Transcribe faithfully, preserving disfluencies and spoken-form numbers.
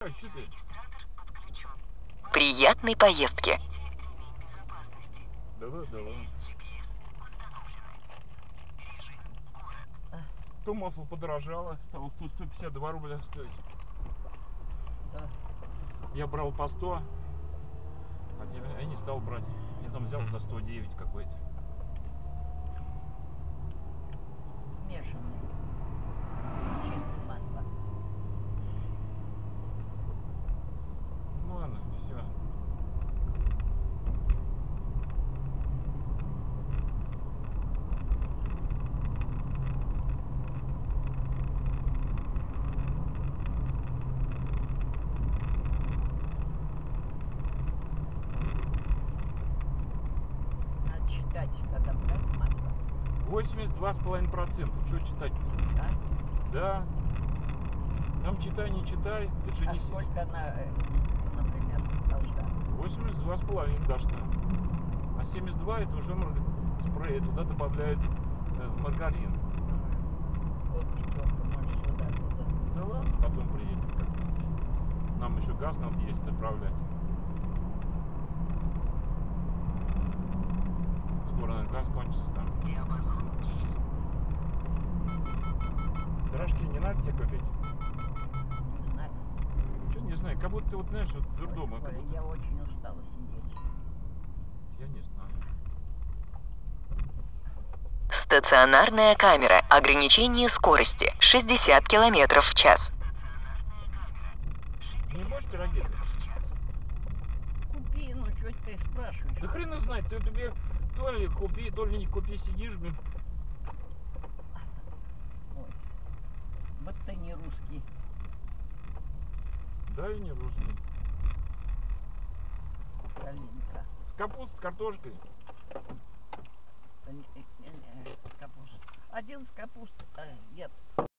Давай, что ты? Приятной поездки. Давай, давай. То масло подорожало, стало сто пятьдесят два рубля стоить. Да. Я брал по сто, а я не стал брать. Я там взял за сто девять какой-то. Смешанный. Чистое масло. Ну ладно, все. Надо читать, когда брать масло. восемьдесят два с половиной процента. Что читать-то? Да? Да. Там читай, не читай. Это же А не сколько она, э, например, должна? восемьдесят два с половиной должна. А семьдесят два это уже спрей. Туда добавляют э, маргарин. Вот пятерка, может, сюда, туда. Да ладно, потом приедем как-нибудь. Нам еще газ надо есть, заправлять. Скоро, наверное, газ кончится там. Дорожки не надо тебе купить? Не знаю. Что не знаю, как будто ты вот знаешь, вот с дурдома. Ой, я очень устала сидеть. Я не знаю. Стационарная камера. Ограничение скорости шестьдесят километров в час. Не будешь пироги? Купи, ну что ты спрашиваешь? Да хрен знает, ты тебе то ли купи, то ли не купи, сидишь, блин. Ой, вот ты не русский. Да и не русский. Калинка. С капустой, с картошкой. Э, э, э, Капуста. Один с капустой. А, нет.